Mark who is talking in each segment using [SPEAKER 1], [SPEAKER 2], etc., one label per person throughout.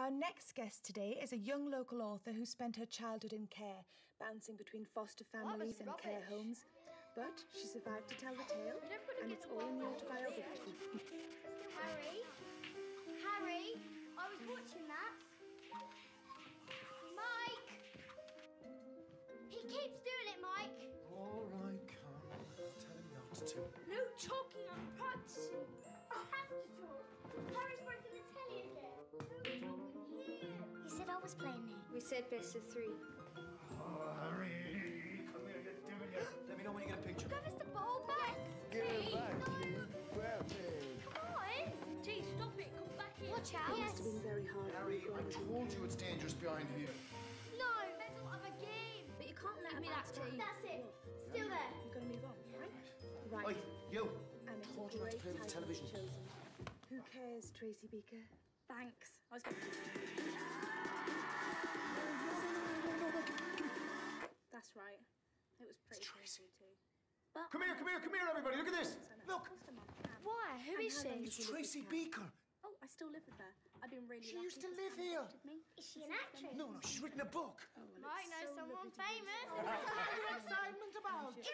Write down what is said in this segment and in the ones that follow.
[SPEAKER 1] Our next guest today is a young local author who spent her childhood in care, bouncing between foster families and care homes. But she survived to tell the tale, and it's all in the autobiography.
[SPEAKER 2] Harry? Harry? I was watching that. Mike! He keeps doing it, Mike.
[SPEAKER 3] All right, come. Tell him not to.
[SPEAKER 2] No talking, I'm practicing. I have to talk. Harry's breaking the telly again. No talking here. He said I was playing it. We said best of 3.
[SPEAKER 3] Oh, Harry, come here, you devil. Let me know when you get a picture.
[SPEAKER 2] Give us the ball back.
[SPEAKER 3] Give it back, you bastard.
[SPEAKER 2] Come on. Gee, stop it. Come back here. Watch out.
[SPEAKER 1] It must have been very hard.
[SPEAKER 3] Harry, I told you it's dangerous behind here.
[SPEAKER 2] No, let's all have a game. But you can't let me that tea. That's it. Still there.
[SPEAKER 1] You're going to move on, right? Right.
[SPEAKER 3] Oi, you.
[SPEAKER 1] And it's
[SPEAKER 3] Told
[SPEAKER 1] a
[SPEAKER 3] you not to
[SPEAKER 1] great
[SPEAKER 3] play with the
[SPEAKER 1] title
[SPEAKER 3] television.
[SPEAKER 1] chosen. Who cares, Tracy Beaker?
[SPEAKER 2] Thanks. I was going to... That's right. It was pretty crazy too. But
[SPEAKER 3] Come here, everybody. Look at this. Look.
[SPEAKER 2] why? Who is she?
[SPEAKER 3] It's Tracy Beaker.
[SPEAKER 4] Oh, I still live with her. I've been really
[SPEAKER 3] She
[SPEAKER 4] lucky.
[SPEAKER 3] used to live here.
[SPEAKER 2] Is she an actress?
[SPEAKER 3] No, she's written a book.
[SPEAKER 2] Might know someone famous.
[SPEAKER 3] Excitement about it.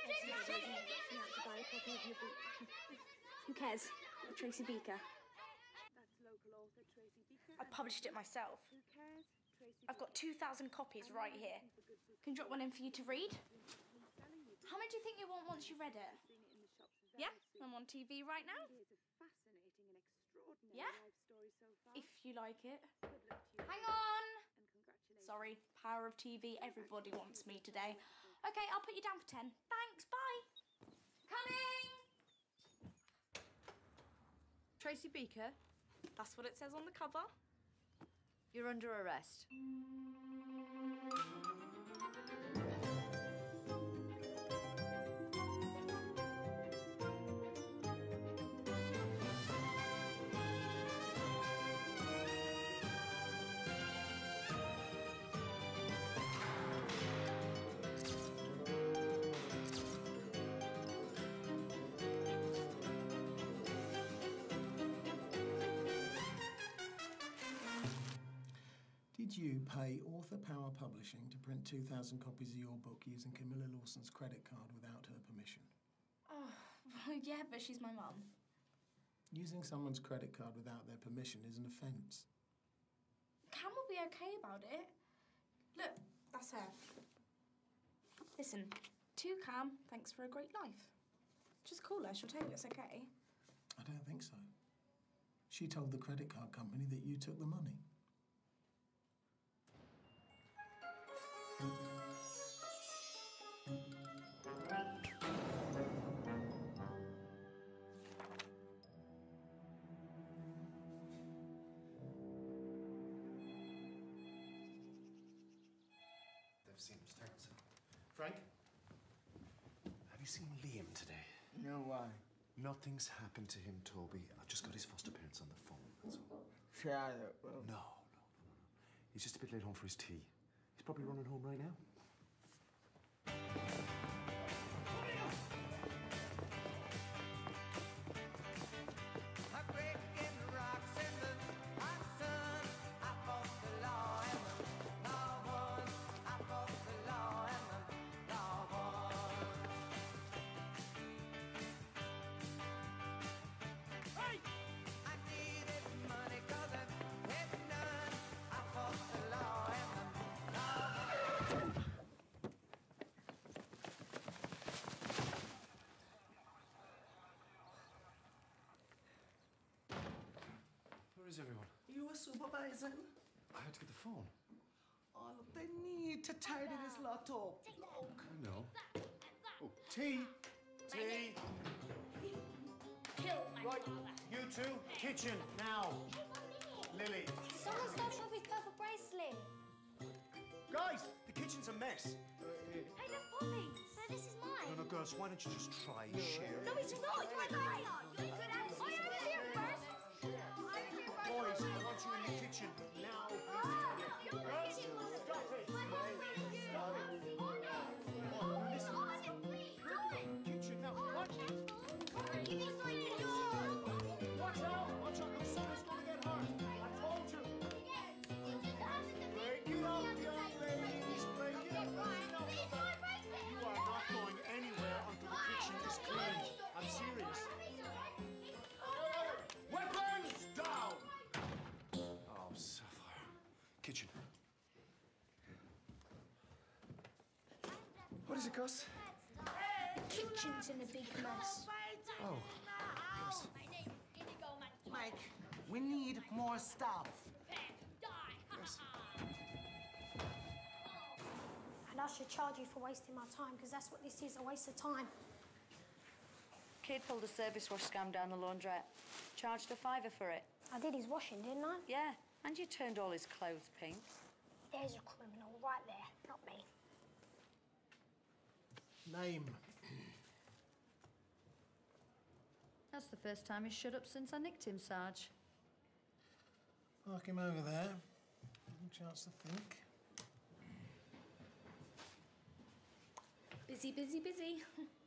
[SPEAKER 4] Who cares? Tracy Beaker.
[SPEAKER 1] That's local author Tracy Beaker.
[SPEAKER 4] I published it myself.
[SPEAKER 1] Who cares? Tracy
[SPEAKER 4] I've got 2,000 copies right here. Can drop one in for you to read? How many do you think you want once you've read it? Yeah, I'm on TV right now.
[SPEAKER 1] It's a fascinating and extraordinary
[SPEAKER 4] Yeah?
[SPEAKER 1] life story so far.
[SPEAKER 4] If you like it.
[SPEAKER 1] Good luck to you.
[SPEAKER 4] Hang on!
[SPEAKER 1] And congratulations.
[SPEAKER 4] Sorry, power of TV, everybody wants me today. Okay, I'll put you down for 10. Thanks, bye! Coming!
[SPEAKER 5] Tracy Beaker,
[SPEAKER 4] That's what it says on the cover.
[SPEAKER 5] you're under arrest.
[SPEAKER 6] Did you pay Author Power Publishing to print 2,000 copies of your book using Camilla Lawson's credit card without her permission?
[SPEAKER 4] Oh, yeah, but she's my mum.
[SPEAKER 6] Using someone's credit card without their permission is an offence.
[SPEAKER 4] Cam will be okay about it. Look, that's her. Listen, to Cam, thanks for a great life. Just call her, she'll tell you it's okay.
[SPEAKER 6] I don't think so. She told the credit card company that you took the money.
[SPEAKER 3] They've seen us. Take us. Frank, have you seen Liam today?
[SPEAKER 7] No, why?
[SPEAKER 3] Nothing's happened to him, Toby. I've just got his foster parents on the phone, that's all.
[SPEAKER 7] Charlotte, well...
[SPEAKER 3] No. He's just a bit late home for his tea. He's probably running home right now. Where is everyone?
[SPEAKER 7] You were supervising?
[SPEAKER 3] I had to get the phone.
[SPEAKER 7] Oh, they need to tidy this lot up.
[SPEAKER 3] I know. Oh, tea! Tea!
[SPEAKER 2] Kill my
[SPEAKER 3] Right,
[SPEAKER 2] father.
[SPEAKER 3] you two, kitchen, now. Lily.
[SPEAKER 2] Someone stole Poppy's purple bracelet.
[SPEAKER 3] Guys, the kitchen's a mess.
[SPEAKER 2] Hey, that's Poppy. So this is mine.
[SPEAKER 3] No, girls, why don't you just try and share?
[SPEAKER 2] No, it's not. You're right. You're good at it. I was here first.
[SPEAKER 3] Boys, I want you in the kitchen now. Girls, stop it. Kitchen now. What? Watch out! Watch out! Someone's going to get hurt. I told you. Kitchen. What does it cost?
[SPEAKER 2] The kitchen's in a big mess.
[SPEAKER 3] Oh, yes.
[SPEAKER 7] Mike, we need more stuff.
[SPEAKER 3] Yes.
[SPEAKER 2] And I should charge you for wasting my time, because that's what this is, a waste of time.
[SPEAKER 5] Kid pulled a service wash scam down the laundrette. Charged a £5 for it.
[SPEAKER 2] I did his washing, didn't I?
[SPEAKER 5] Yeah, and you turned all his clothes pink.
[SPEAKER 2] There's a criminal right there, not me.
[SPEAKER 6] Name.
[SPEAKER 5] That's the first time he's shut up since I nicked him, Sarge.
[SPEAKER 6] Park him over there. Give him a chance to think.
[SPEAKER 4] Busy, busy, busy.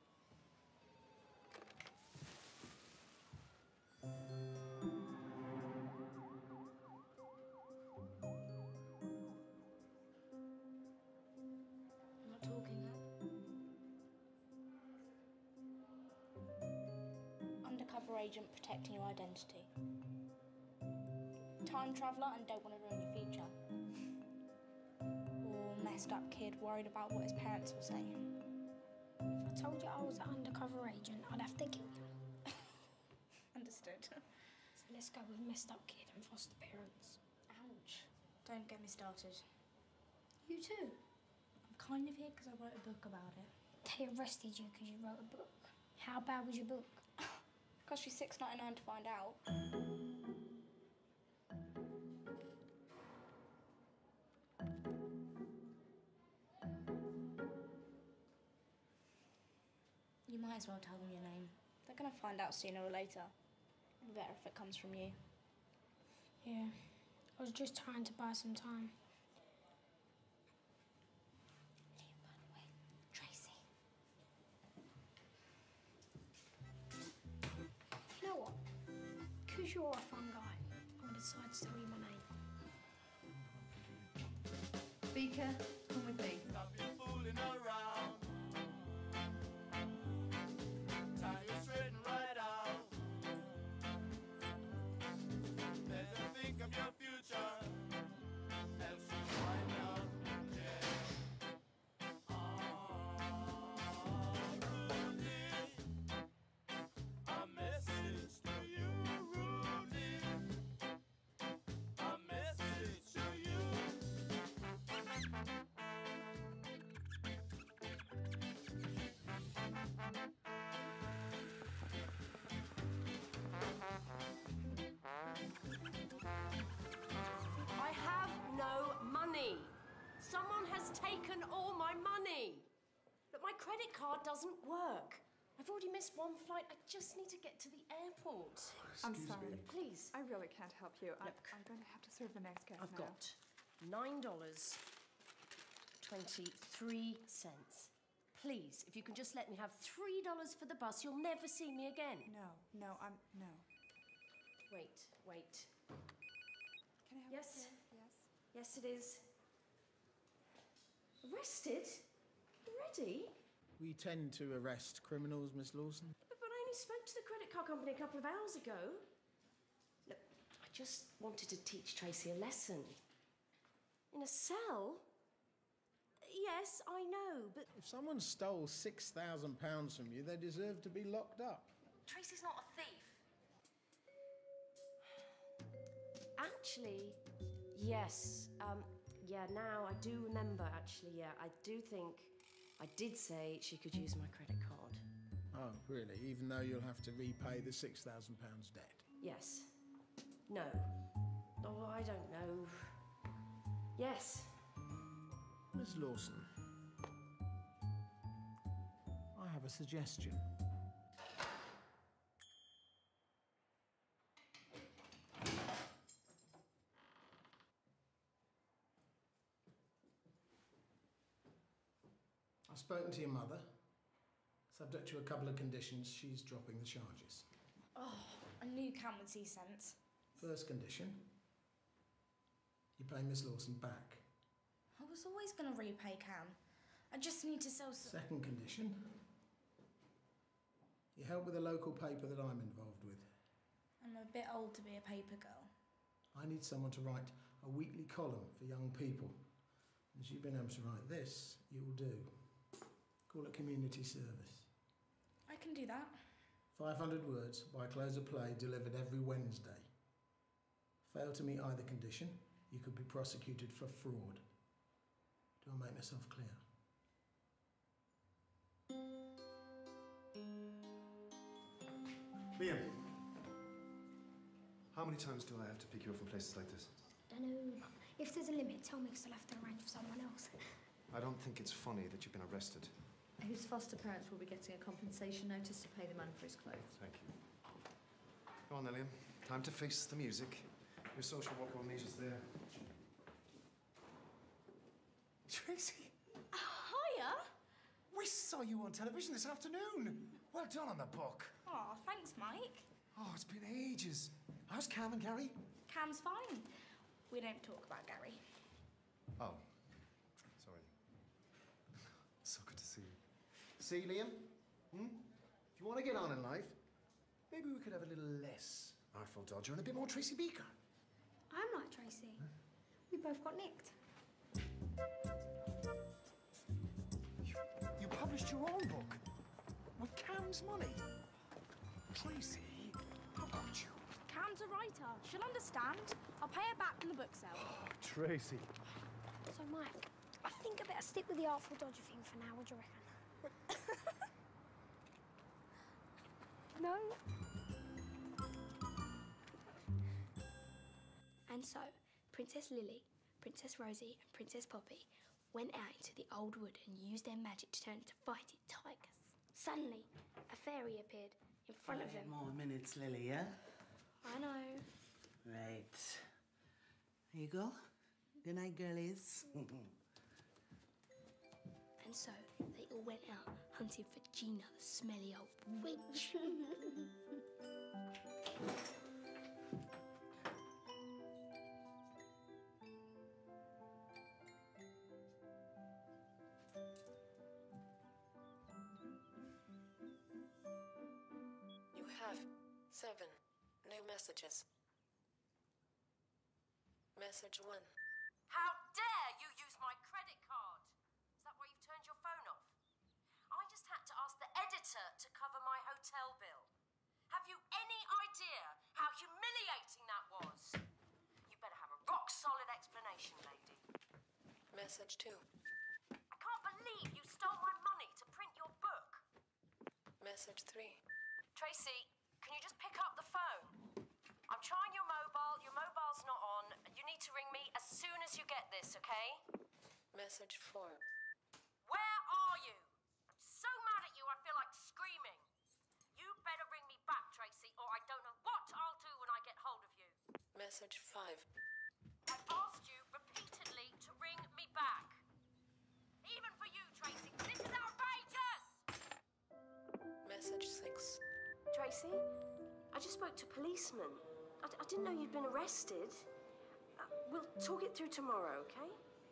[SPEAKER 4] I'm not talking, Undercover agent protecting your identity. Time traveller and don't want to ruin your future. Or messed up kid worried about what his parents will say.
[SPEAKER 2] If I told you I was an undercover agent, I'd have to kill you.
[SPEAKER 4] Understood.
[SPEAKER 2] So let's go with messed up kid and foster parents.
[SPEAKER 4] Ouch. Don't get me started.
[SPEAKER 2] You too?
[SPEAKER 4] I'm kind of here because I wrote a book about it.
[SPEAKER 2] They arrested you because you wrote a book. How bad was your book?
[SPEAKER 4] Cost you $6.99 to find out. You might as well tell them your name. They're gonna find out sooner or later. Better if it comes from you.
[SPEAKER 2] Yeah, I was just trying to buy some time. Liam, by the way, Tracy. You know what? Because you're a fun guy, I'm gonna decide to tell you my name.
[SPEAKER 5] Beaker, come with me.
[SPEAKER 3] Stop you fooling around. Tie you straight and right out. Better think of your future. Else you find out. Yeah. Rudy. A message to you, Rudy. A message to you.
[SPEAKER 8] I have no money. Someone has taken all my money. Look, my credit card doesn't work. I've already missed one flight. I just need to get to the airport.
[SPEAKER 9] I'm sorry.
[SPEAKER 8] Look, please.
[SPEAKER 9] I really can't help you.
[SPEAKER 8] Look.
[SPEAKER 9] I'm going to have to serve the next guest
[SPEAKER 8] I've
[SPEAKER 9] now.
[SPEAKER 8] got $9.23. Please, if you can just let me have $3 for the bus, you'll never see me again.
[SPEAKER 9] No. No.
[SPEAKER 8] Wait.
[SPEAKER 9] Can I help
[SPEAKER 8] Yes.
[SPEAKER 9] you? Yes.
[SPEAKER 8] Yes, it is. Arrested? Already?
[SPEAKER 6] We tend to arrest criminals, Miss Lawson.
[SPEAKER 8] But I only spoke to the credit card company a couple of hours ago. Look, I just wanted to teach Tracy a lesson. In a cell? Yes, I know, but
[SPEAKER 6] If someone stole £6,000 from you, they deserve to be locked up.
[SPEAKER 8] Tracy's not a thief. Actually, yes. Yeah, now I do remember, actually, yeah. I do think I did say she could use my credit card.
[SPEAKER 6] Oh, really? Even though you'll have to repay the £6,000 debt?
[SPEAKER 8] Yes. No. Oh, I don't know. Yes.
[SPEAKER 6] Miss Lawson, I have a suggestion. I've spoken to your mother. Subject to a couple of conditions, she's dropping the charges.
[SPEAKER 4] Oh, I knew Cam would see sense.
[SPEAKER 6] First condition, you pay Miss Lawson back.
[SPEAKER 4] I was always going to repay Cam. I just need to sell some...
[SPEAKER 6] Second condition, you help with a local paper that I'm involved with.
[SPEAKER 4] I'm a bit old to be a paper girl.
[SPEAKER 6] I need someone to write a a weekly column for young people. As you've been able to write this, you'll do. Call it community service.
[SPEAKER 4] I can do that.
[SPEAKER 6] 500 words by close of play, delivered every Wednesday. Fail to meet either condition, you could be prosecuted for fraud. Do I make myself clear?
[SPEAKER 3] Liam, how many times do I have to pick you up from places like this?
[SPEAKER 2] Dunno. If there's a limit, tell me, because I'll have to arrange for someone else.
[SPEAKER 3] I don't think it's funny that you've been arrested.
[SPEAKER 5] Whose foster parents will be getting a compensation notice to pay the man for his clothes.
[SPEAKER 3] Thank you. Go on then, Liam. Time to face the music. Your social worker will meet us there. Tracy!
[SPEAKER 4] Hiya!
[SPEAKER 3] We saw you on television this afternoon. Well done on the book.
[SPEAKER 4] Aw, thanks, Mike.
[SPEAKER 3] Oh, it's been ages. How's Cam and Gary?
[SPEAKER 4] Cam's fine. We don't talk about Gary.
[SPEAKER 3] Oh, sorry. So good to see you. See, Liam? If you want to get on in life, maybe we could have a little less Artful Dodger and a bit more Tracy Beaker.
[SPEAKER 2] I'm like Tracy. We both got nicked.
[SPEAKER 3] You published your own book with Cam's money. Tracy, how about you?
[SPEAKER 4] Cam's a writer. She'll understand. I'll pay her back when the book sells.
[SPEAKER 3] Oh, Tracy.
[SPEAKER 2] So, Mike, I think I better stick with the Artful Dodger thing for now. What do you reckon? No? And so, Princess Lily, Princess Rosie and Princess Poppy went out into the old wood and used their magic to turn into fighting tigers. Suddenly, a fairy appeared in front of them.
[SPEAKER 7] 5 more minutes, Lily, yeah?
[SPEAKER 2] I know.
[SPEAKER 7] Right. Here you go. Good night, girlies.
[SPEAKER 2] And so, they all went out hunting for Gina, the smelly old witch.
[SPEAKER 10] You have 7 new messages. Message 1.
[SPEAKER 8] How dare you use my credit card? Is that why you've turned your phone off? I just had to ask the editor to cover my hotel bill. Have you any idea how humiliating that was? You better have a rock-solid explanation, lady.
[SPEAKER 10] Message 2.
[SPEAKER 8] I can't believe you stole my money to print your book.
[SPEAKER 10] Message 3.
[SPEAKER 8] Tracy, can you just pick up the phone? I'm trying your mobile. Your mobile's not on. You need to ring me as soon as you get this, okay?
[SPEAKER 10] Message 4.
[SPEAKER 8] Where are you? I'm so mad at you, I feel like screaming. You better ring me back, Tracy, or I don't know what I'll do when I get hold of you.
[SPEAKER 10] Message 5.
[SPEAKER 8] I've asked you repeatedly to ring me back. Even for you, Tracy. This is outrageous!
[SPEAKER 10] Message 6.
[SPEAKER 8] Tracy, I just spoke to policemen. I didn't know you'd been arrested. We'll talk it through tomorrow, okay?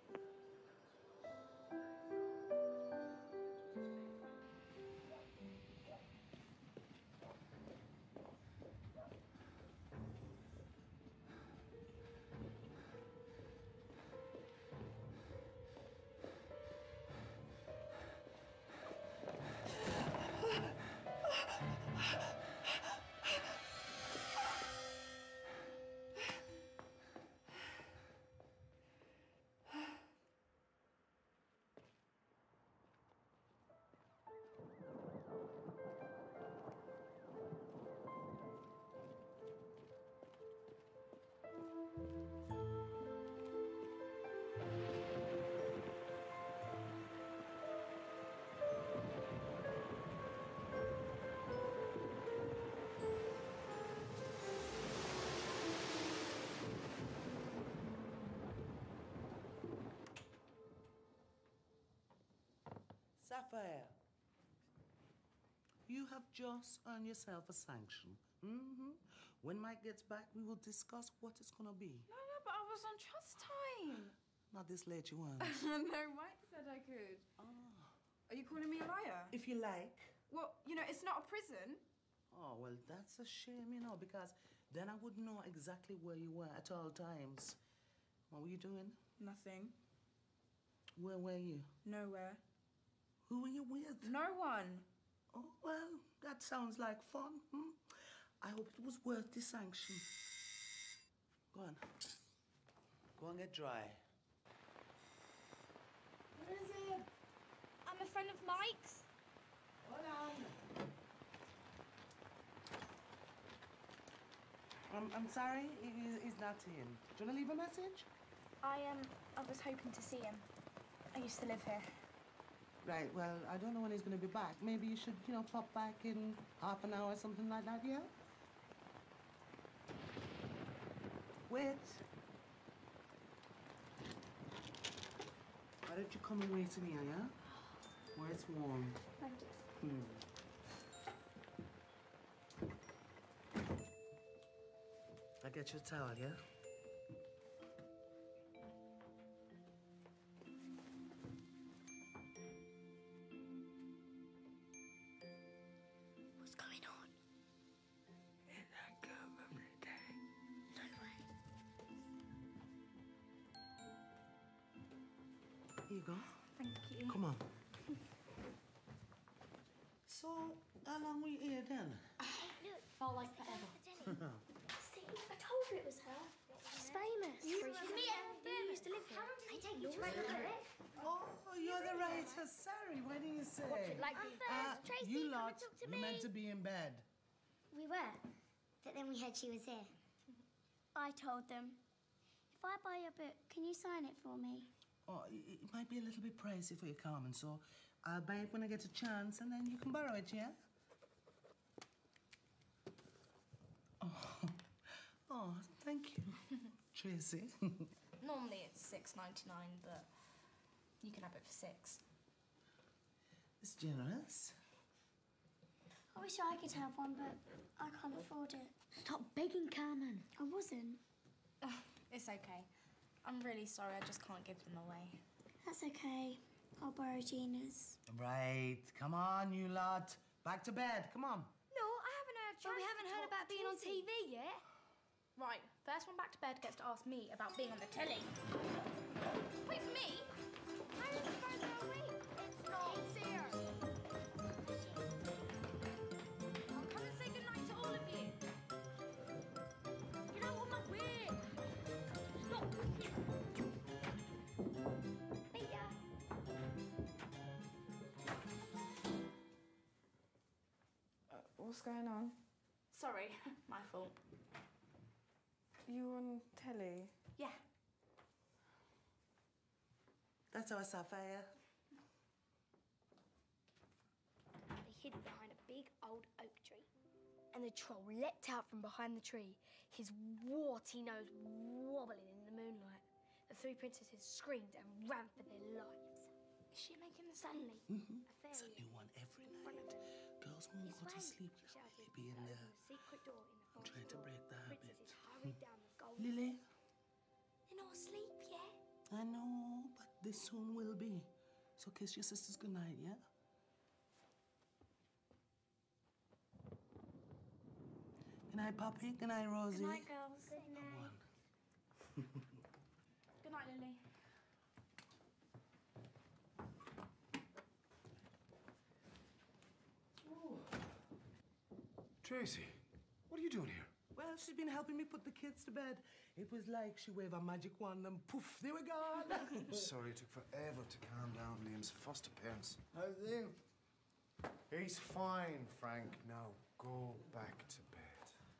[SPEAKER 7] Sapphire, you have just earned yourself a sanction. When Mike gets back, we will discuss what it's gonna be.
[SPEAKER 9] No, but I was on trust time.
[SPEAKER 7] Not this late, you won't.
[SPEAKER 9] No, Mike said I could. Are you calling me a liar?
[SPEAKER 7] If you like.
[SPEAKER 9] Well, it's not a prison.
[SPEAKER 7] Oh, well, that's a shame, because then I would know exactly where you were at all times. What were you doing?
[SPEAKER 4] Nothing.
[SPEAKER 7] Where were you?
[SPEAKER 4] Nowhere.
[SPEAKER 7] Who were you with?
[SPEAKER 4] No one.
[SPEAKER 7] Oh, well, that sounds like fun. I hope it was worth the sanction. Go on. Go and get dry.
[SPEAKER 2] What is it? I'm a friend of Mike's.
[SPEAKER 7] Hold on. I'm sorry, he's not in. Do you want to leave a message?
[SPEAKER 4] I was hoping to see him. I used to live here.
[SPEAKER 7] Right, well, I don't know when he's going to be back. Maybe you should, pop back in half an hour or something like that, yeah? Wait. Why don't you come and wait in here, yeah? Where it's warm.
[SPEAKER 2] Thank you.
[SPEAKER 7] I'll get you a towel, yeah?
[SPEAKER 2] What's going on?
[SPEAKER 11] I come every day.
[SPEAKER 2] No way.
[SPEAKER 7] Here you go.
[SPEAKER 4] Thank you.
[SPEAKER 7] Come on. So, how long were you here then?
[SPEAKER 2] Look. Felt like forever. See, I told you it was her. She's famous. You used to live here. I take you to write a lyric.
[SPEAKER 7] Oh, you're the writer. Sorry, why didn't you say?
[SPEAKER 2] What's it like? Tracy,
[SPEAKER 6] You
[SPEAKER 2] come
[SPEAKER 6] lot,
[SPEAKER 2] and talk to
[SPEAKER 6] you're
[SPEAKER 2] me.
[SPEAKER 6] meant to be in bed.
[SPEAKER 2] We were, but then we heard she was here. I told them, if I buy your book, can you sign it for me?
[SPEAKER 7] Oh, it might be a little bit pricey for you, Carmen, so I'll buy it when I get a chance, and then you can borrow it, yeah? Oh, thank you, Tracy.
[SPEAKER 4] Normally it's $6.99, but you can have it for $6.
[SPEAKER 7] It's generous.
[SPEAKER 2] I wish I could have one, but I can't afford it. Stop begging, Carmen. I wasn't.
[SPEAKER 4] It's okay. I'm really sorry, I just can't give them away.
[SPEAKER 2] That's okay. I'll borrow Gina's.
[SPEAKER 7] Right, come on, you lot. Back to bed, come on.
[SPEAKER 2] No, I haven't heard. But we haven't heard about being on TV yet.
[SPEAKER 4] Right, first one back to bed gets to ask me about being on the telly. Wait for me?
[SPEAKER 2] I was further away. It's not fair.
[SPEAKER 4] I'll come and say goodnight to all of you.
[SPEAKER 2] You don't want my wig. Stop. Hey,
[SPEAKER 9] What's going on?
[SPEAKER 4] Sorry, my fault.
[SPEAKER 9] You on telly?
[SPEAKER 4] Yeah.
[SPEAKER 7] That's our Sapphire.
[SPEAKER 2] They hid behind a big old oak tree. And the troll leapt out from behind the tree, his warty nose wobbling in the moonlight. The three princesses screamed and ran for their lives. Is she making the suddenly?
[SPEAKER 7] It's a new one every night. Girls won't go to sleep. They'll be in there.
[SPEAKER 2] Secret door in the
[SPEAKER 7] I'm trying to break the habit.
[SPEAKER 2] princesses hurried down the golden
[SPEAKER 7] Lily?
[SPEAKER 2] They're not asleep yet.
[SPEAKER 7] I know, but they soon will be. So kiss your sisters goodnight, yeah? Good night, Poppy. Good night, Rosie.
[SPEAKER 2] Good night, girls. Good night.
[SPEAKER 7] Come on.
[SPEAKER 4] Good night, Lily.
[SPEAKER 3] Tracy, what are you doing here?
[SPEAKER 7] Well, she's been helping me put the kids to bed. It was like she waved a magic wand and poof, they were gone.
[SPEAKER 3] Sorry it took forever to calm down Liam's foster parents.
[SPEAKER 6] How's Liam?
[SPEAKER 3] He's fine, Frank. Now go back to bed.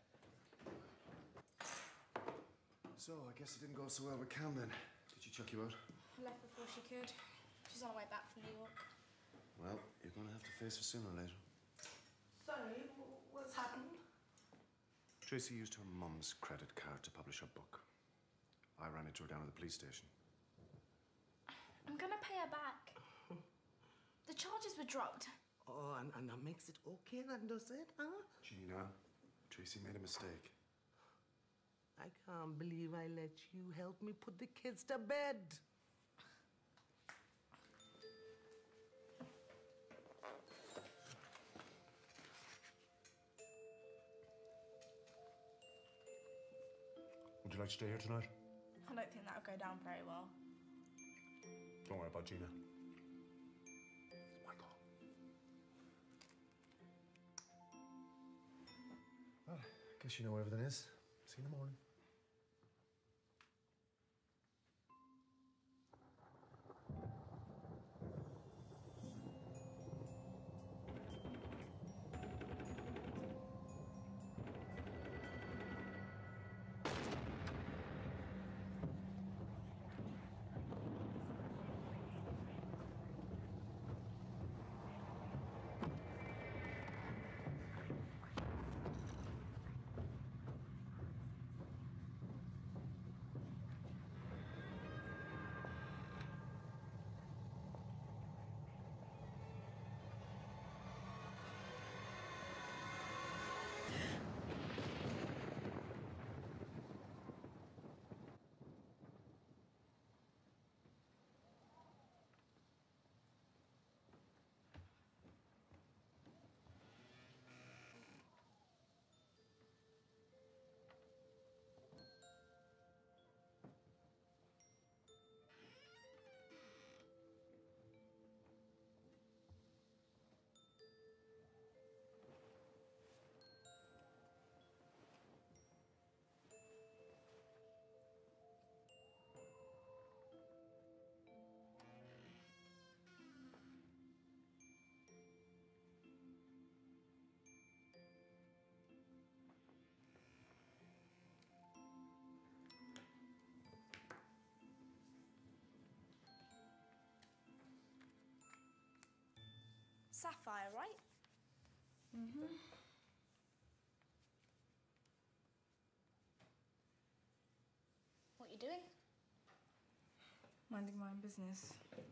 [SPEAKER 3] So, I guess it didn't go so well with Cam then. Did she chuck you out?
[SPEAKER 4] I left before she could. She's on her way back from New York.
[SPEAKER 3] Well, you're going to have to face her sooner or later.
[SPEAKER 7] Sorry, what's happened?
[SPEAKER 3] Tracy used her mum's credit card to publish her book. I ran into her down at the police station.
[SPEAKER 4] I'm gonna pay her back. The charges were dropped.
[SPEAKER 7] Oh, and that makes it okay then, does it, huh?
[SPEAKER 3] Gina, Tracy made a mistake.
[SPEAKER 7] I can't believe I let you help me put the kids to bed.
[SPEAKER 3] Would you like to stay here tonight?
[SPEAKER 4] don't think that would go down very well.
[SPEAKER 3] Don't worry about Gina. My call. Well, I guess you know where everything is. See you in the morning.
[SPEAKER 4] Sapphire, right? Mm-hmm. What are you doing?
[SPEAKER 9] Minding my own business.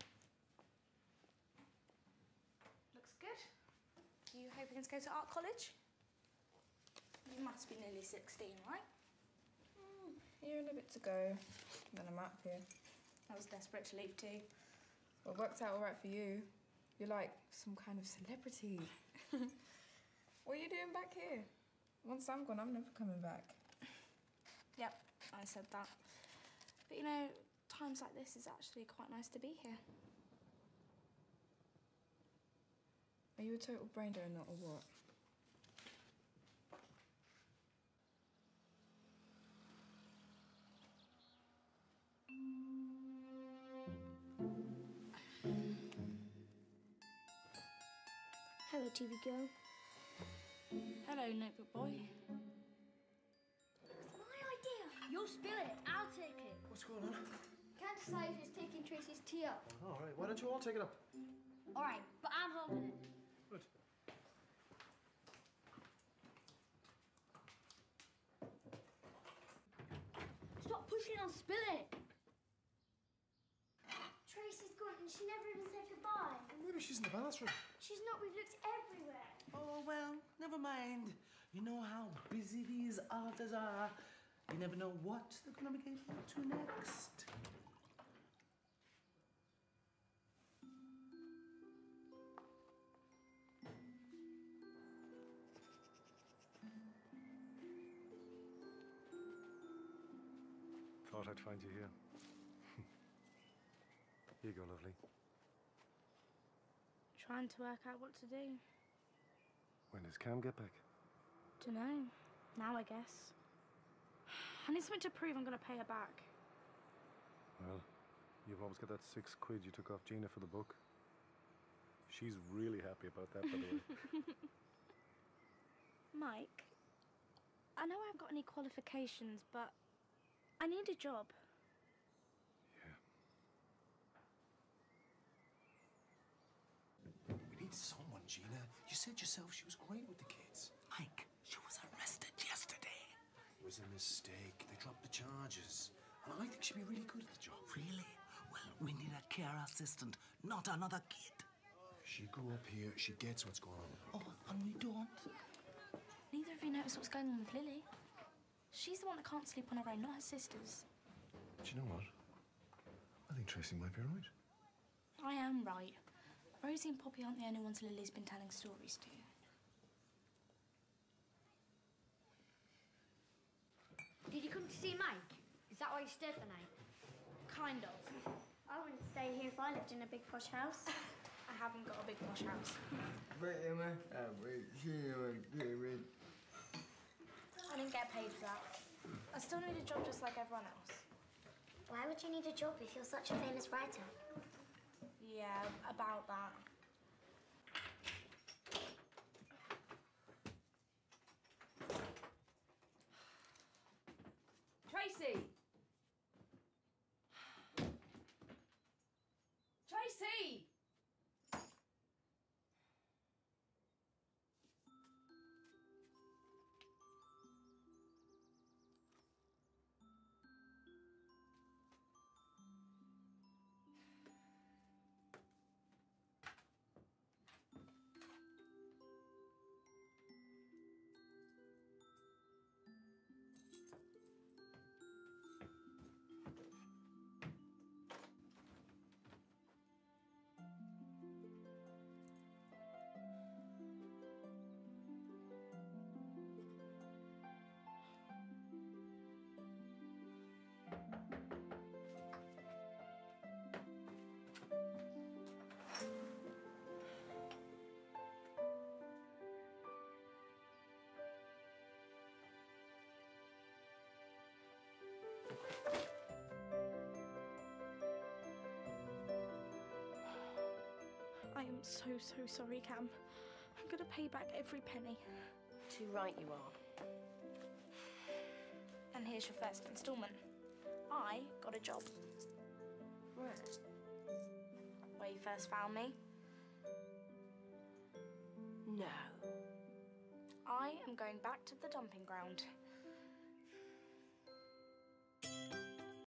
[SPEAKER 4] Looks good. You hoping to go to art college? You must be nearly 16, right?
[SPEAKER 9] Year and a bit to go. Then I'm out here.
[SPEAKER 4] I was desperate to leave too.
[SPEAKER 9] Well, it worked out all right for you. You're like some kind of celebrity. What are you doing back here? Once I'm gone, I'm never coming back.
[SPEAKER 4] Yep, I said that. But you know, times like this is actually quite nice to be here.
[SPEAKER 9] Are you a total brain donut or what?
[SPEAKER 2] Hello, TV girl.
[SPEAKER 4] Hello, notebook boy.
[SPEAKER 2] It's my idea. You'll spill it. I'll take it.
[SPEAKER 3] What's going on?
[SPEAKER 2] Can't decide who's taking Tracy's tea up.
[SPEAKER 3] All right, why don't you all take it up?
[SPEAKER 2] All right, but I'm holding it.
[SPEAKER 3] Good.
[SPEAKER 2] Stop pushing, I'll spill it. Tracy's gone and she never even said goodbye.
[SPEAKER 3] Well, maybe she's in the bathroom.
[SPEAKER 2] She's not. We've looked everywhere.
[SPEAKER 7] Oh, well, never mind. You know how busy these artists are. You never know what they're going to be getting up to next.
[SPEAKER 3] Thought I'd find you here. Here you go, lovely.
[SPEAKER 4] Trying to work out what to do.
[SPEAKER 3] When does Cam get back?
[SPEAKER 4] Dunno. Now, I guess. I need something to prove I'm going to pay her back.
[SPEAKER 3] Well, you've always got that £6 you took off Gina for the book. She's really happy about that, by the way.
[SPEAKER 4] Mike, I know I haven't got any qualifications, but I need a job.
[SPEAKER 3] We need someone, Gina. You said yourself she was great with the kids.
[SPEAKER 7] Mike, she was arrested yesterday.
[SPEAKER 3] It was a mistake. They dropped the charges. And I think she'd be really good at the job.
[SPEAKER 7] Really? Well, we need a care assistant, not another kid.
[SPEAKER 3] She grew up here. She gets what's going on.
[SPEAKER 7] Oh, and we don't?
[SPEAKER 4] Neither of you noticed what's going on with Lily. She's the one that can't sleep on her own, not her sisters.
[SPEAKER 3] Do you know what? I think Tracy might be right.
[SPEAKER 4] I am right. Rosie and Poppy aren't the only ones Lily's been telling stories to.
[SPEAKER 2] Did you come to see Mike? Is that that why you stayed the night?
[SPEAKER 4] Kind of.
[SPEAKER 2] I wouldn't stay here if I lived in a big posh house.
[SPEAKER 4] I haven't got a big posh house.
[SPEAKER 11] But you must have seen you David.
[SPEAKER 4] I didn't get paid for that. I still need a job just like everyone else.
[SPEAKER 2] Why would you need a job if you're such a famous writer?
[SPEAKER 4] Yeah, about that.
[SPEAKER 8] Tracy! Tracy!
[SPEAKER 4] I am so sorry, Cam. I'm gonna pay back every penny.
[SPEAKER 8] Too right you are.
[SPEAKER 4] And here's your first instalment. I got a job.
[SPEAKER 8] Where?
[SPEAKER 4] Where you first found me.
[SPEAKER 8] No.
[SPEAKER 4] I am going back to the dumping ground.